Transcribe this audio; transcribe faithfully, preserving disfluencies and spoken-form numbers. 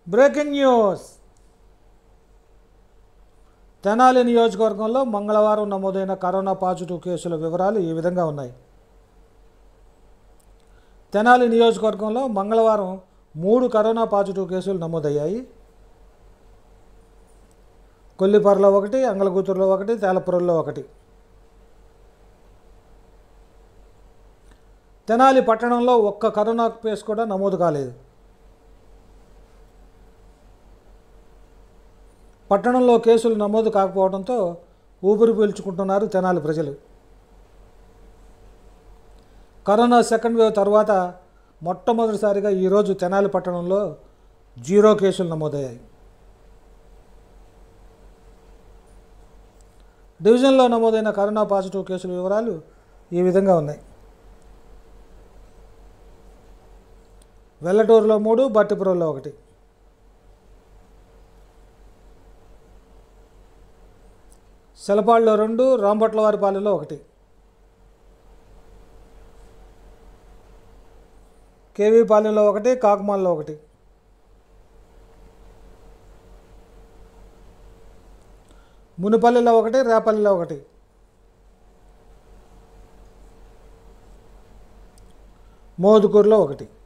Breaking news. Tenali నియోజకవర్గంలో మంగళవారం నమోదైన కరోనా పాజిటివ్ కేసుల వివరాలు ఈ విధంగా ఉన్నాయి. తెనాలి నియోజకవర్గంలో మంగళవారం మూడు కరోనా పాజిటివ్ కేసులు నమోదయ్యాయి. కొల్లిపర్లో ఒకటి, అంగలగుతురులో ఒకటి, తేలపురంలో ఒకటి. తెనాలి పట్టణంలో ఒక్క కరోనా కేసు కూడా నమోదు కాలేదు. పట్టణంలో కేసులు నమోదు కాకపోవడంతో ఊపిరి పీల్చుకుంటున్నారు తెనాలి ప్రజలు. కరోనా సెకండ్ వేవ్ తర్వాత మొట్టమొదటిసారిగా ఈరోజు తెనాలి పట్టణంలో జీరో కేసులు నమోదయ్యాయి. డివిజన్లో నమోదైన కరోనా పాజిటివ్ కేసుల వివరాలు ఈ విధంగా ఉన్నాయి. వెల్లటూరులో మూడు, బట్టిపురంలో ఒకటి. సెలపాడులో రెండు, రాంపట్లవారిపాలెంలో ఒకటి. కేవీపాలెంలో ఒకటి, కాకుమాల్లో ఒకటి. మునిపల్లిలో ఒకటి, రేపల్లిలో ఒకటి. మోదుకూరులో ఒకటి.